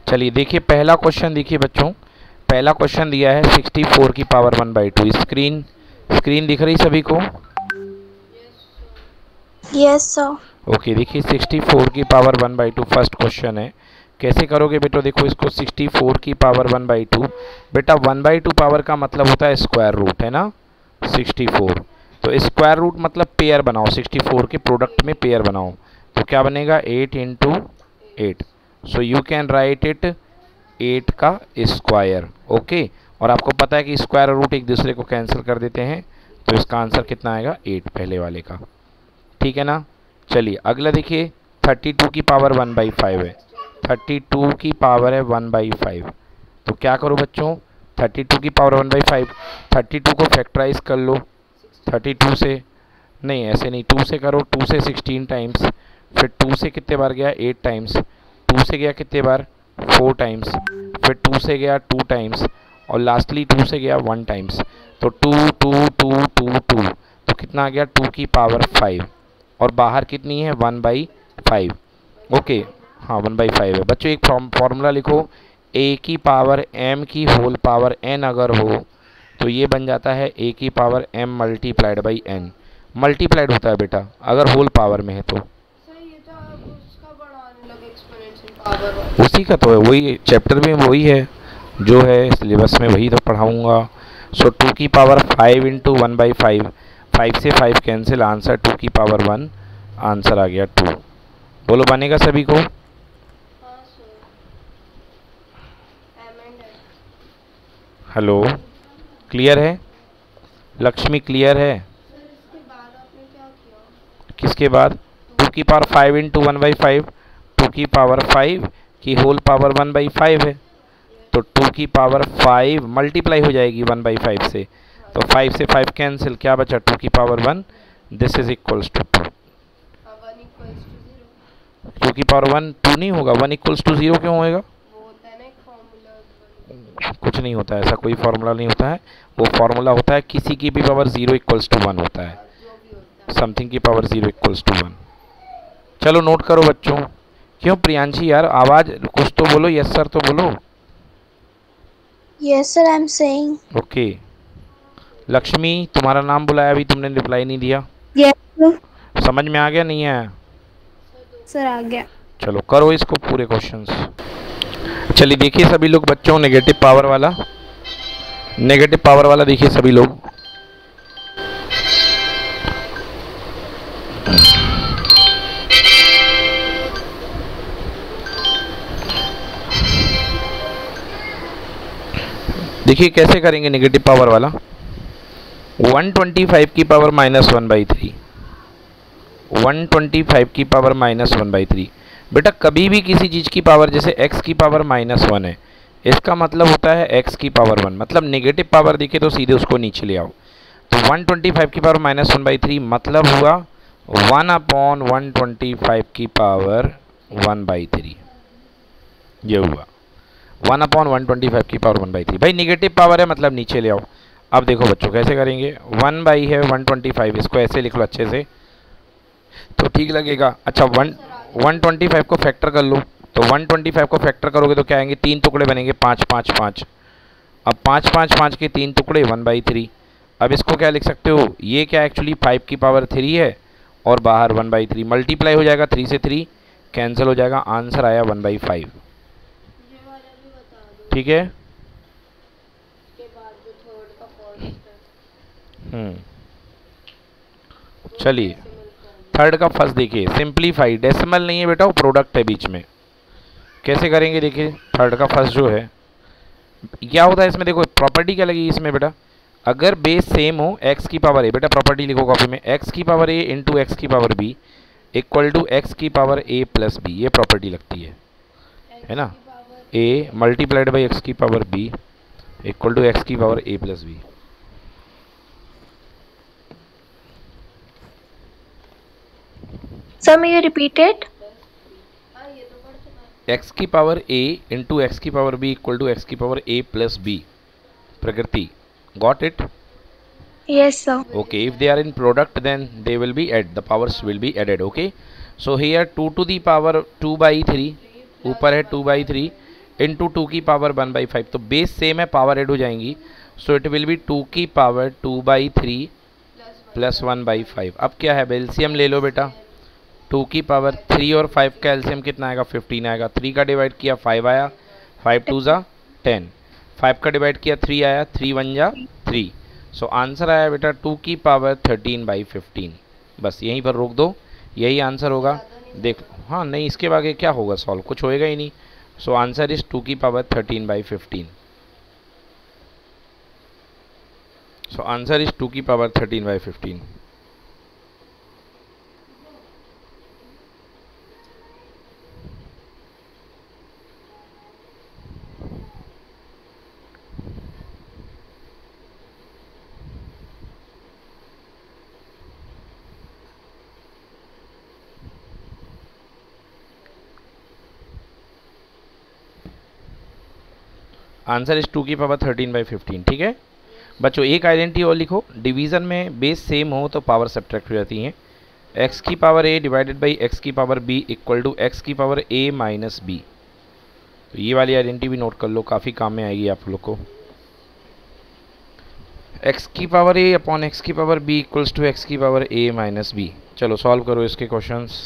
चलिए देखिए पहला क्वेश्चन, देखिए बच्चों पहला क्वेश्चन दिया है 64 की पावर 1/2। स्क्रीन दिख रही सभी को? Yes sir. ओके, देखिए 64 की पावर 1/2 फर्स्ट क्वेश्चन है। कैसे करोगे बेटा? देखो इसको 64 की पावर 1/2, बेटा 1/2 पावर का मतलब होता है स्क्वायर रूट, है ना 64। तो स्क्वायर रूट मतलब पेयर बनाओ, 64 के प्रोडक्ट में पेयर बनाओ, तो क्या बनेगा 8 into 8। So you can write it 8 का स्क्वायर। ओके, और आपको पता है कि स्क्वायर रूट एक दूसरे को कैंसिल कर देते हैं, तो इसका आंसर कितना आएगा 8 पहले वाले का। ठीक है ना। चलिए अगला देखिए 32 की पावर 1/5 है। 32 की पावर है 1/5, तो क्या करो बच्चों 32 की पावर 1/5, 32 को फैक्टराइज कर लो 32 से, नहीं ऐसे नहीं, 2 से करो, 2 से 16 टाइम्स, फिर 2 से कितने बार गया 8 टाइम्स, 2 से गया कितने बार 4 टाइम्स, फिर 2 से गया 2 टाइम्स, और लास्टली 2 से गया 1 टाइम्स, तो 2 2 2 2 2, तो कितना आ गया 2 की पावर 5, और बाहर कितनी है 1/5। ओके, हाँ 1/5 है। बच्चों एक फॉर्मूला लिखो, ए की पावर एम की होल पावर एन अगर हो तो ये बन जाता है ए की power m multiplied by n. Multiplied होता है बेटा अगर होल पावर में है तो। उसी का तो है, वही चैप्टर में वही है जो है सिलेबस में, वही तो पढ़ाऊँगा। सो 2 की पावर 5 इंटू 1/5, 5 से 5 कैंसिल, आंसर 2 की पावर 1, आंसर आ गया 2। बोलो बनेगा सभी को? हेलो, क्लियर है? लक्ष्मी क्लियर है? किसके बाद? 2 की पावर 5 इंटू 1/5, 2 की पावर 5 की होल पावर 1/5 है, तो 2 की पावर 5 मल्टीप्लाई हो जाएगी 1/5 से, तो 5 से 5 कैंसिल, क्या बचा 2 की power 1, this is equals to 2। 2 की पावर 1 2 नहीं होगा, 1 इक्वल्स टू 0 क्यों होएगा? कुछ नहीं होता है, ऐसा कोई फार्मूला नहीं होता है। वो फार्मूला होता है किसी की भी पावर 0 इक्वल्स टू 1 होता है, समथिंग की पावर 0 इक्वल्स टू 1। चलो नोट करो बच्चों। क्यों प्रियांशी यार, आवाज कुछ तो बोलो, यस सर तो बोलो। Yes sir, I am saying. Okay, Lakshmi तुम्हारा नाम बुलाया, अभी तुमने रिप्लाई नहीं दिया। Yes sir. समझ में आ गया नहीं आया? सर आ गया। चलो करो इसको पूरे क्वेश्चंस। चलिए देखिए सभी लोग बच्चों, नेगेटिव पावर वाला, नेगेटिव पावर वाला देखिए सभी लोग। देखिए कैसे करेंगे नेगेटिव पावर वाला। 125 की पावर -1/3, 125 की पावर -1/3। बेटा कभी भी किसी चीज़ की पावर, जैसे x की पावर -1 है, इसका मतलब होता है x की पावर 1, मतलब नेगेटिव पावर दिखे तो सीधे उसको नीचे ले आओ। तो 125 की पावर -1/3 मतलब हुआ 1/125 की पावर 1/3, ये हुआ 1/125 की पावर 1/3। भाई नेगेटिव पावर है मतलब नीचे ले आओ। अब देखो बच्चों कैसे करेंगे, 1 है 125, इसको ऐसे लिख लो अच्छे से तो ठीक लगेगा। अच्छा 125 को फैक्टर कर लो, तो 125 को फैक्टर करोगे तो क्या आएंगे, 3 टुकड़े बनेंगे 5 5 5। अब 5 5 5 के 3 टुकड़े 1/3। अब इसको क्या लिख सकते हो, ये क्या एक्चुअली 5 की पावर 3 है, और बाहर 1/3 मल्टीप्लाई हो जाएगा, 3 से 3 कैंसिल हो जाएगा, आंसर आया 1/5। ठीक है। चलिए थर्ड का फर्स्ट देखिए, सिंप्लीफाई, डेसिमल नहीं है बेटा, वो प्रोडक्ट है बीच में। कैसे करेंगे देखिए, थर्ड का फर्स्ट जो है क्या होता है इसमें, देखो प्रॉपर्टी क्या लगी इसमें बेटा, अगर बेस सेम हो x की पावर a, बेटा प्रॉपर्टी लिखो कॉपी में, x की पावर a इंटू एक्स की power b equal to x की पावर a प्लस b, ये प्रॉपर्टी लगती है ना। a मल्टीप्लाइड बाई एक्स की power b equal to x की power a plus b। Sir मैं ये रिपीटेड, एक्स की पावर a इंटू एक्स की power b equal to x की power a plus b, Prakriti, got it? yes sir. Okay, if they are in product then they will be add, the powers will be added. Okay, so here 2 to the power 2/3, ऊपर है 2/3 into 2 की power 1/5, तो base same है, power add हो जाएंगी, so it will be 2 की power 2/3 plus 1/5। अब क्या है, एलसीएम ले लो बेटा, 2 की पावर 3 और 5 का एलसीएम कितना आएगा, 15 आएगा। 3 का डिवाइड किया 5 आया, 5 2 ज़ा 10, 5 का डिवाइड किया 3 आया, 3 1 जा 3। सो आंसर आया बेटा 2 की पावर 13/15। बस यहीं पर रोक दो, यही आंसर होगा। देख हाँ नहीं, इसके आगे क्या होगा सॉल्व, कुछ होएगा ही नहीं। सो आंसर इज 2 की पावर 13/15। सो आंसर इज 2 की पावर 13/15। आंसर इज 2 की पावर 13/15। ठीक है बच्चों, एक आइडेंटिटी और लिखो, डिवीज़न में बेस सेम हो तो पावर सब्ट्रैक्ट हो जाती हैं। x की power a divided by x की power b equal to x की पावर a माइनस b। तो ये वाली आइडेंटिटी भी नोट कर लो, काफ़ी काम में आएगी आप लोग को। x की पावर a अपॉन x की power b equals to x की पावर a माइनस b। चलो सॉल्व करो इसके क्वेश्चंस।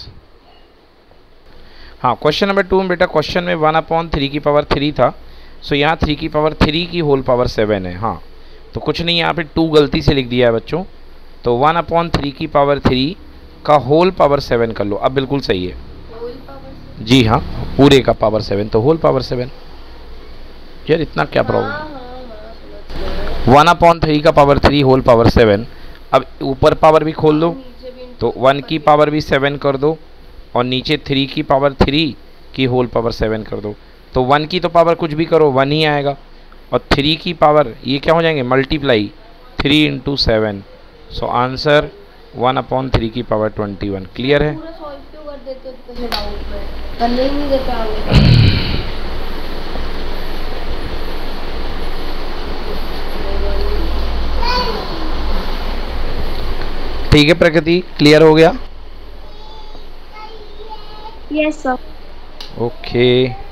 हाँ क्वेश्चन नंबर 2 में बेटा, क्वेश्चन में 1/3 की पावर 3 था, सो यहाँ 3 की पावर 3 की होल पावर 7 है। हाँ तो कुछ नहीं, यहाँ पे 2 गलती से लिख दिया है बच्चों, तो 1/3 की पावर 3 का होल पावर 7 कर लो। अब बिल्कुल सही है, जी हाँ पूरे का पावर 7, तो होल पावर 7। यार इतना क्या प्रॉब्लम, 1/3 का पावर 3 होल पावर 7। अब ऊपर पावर भी खोल दो, तो 1 की पावर भी 7 कर दो, और नीचे 3 की पावर 3 की होल पावर 7 कर दो। तो 1 की तो पावर कुछ भी करो 1 ही आएगा, और 3 की पावर ये क्या हो जाएंगे, मल्टीप्लाई 3 इंटू 7। सो आंसर 1/3 की पावर 21। क्लियर है? ठीक है प्रकृति, क्लियर हो गया? Yes sir. ओके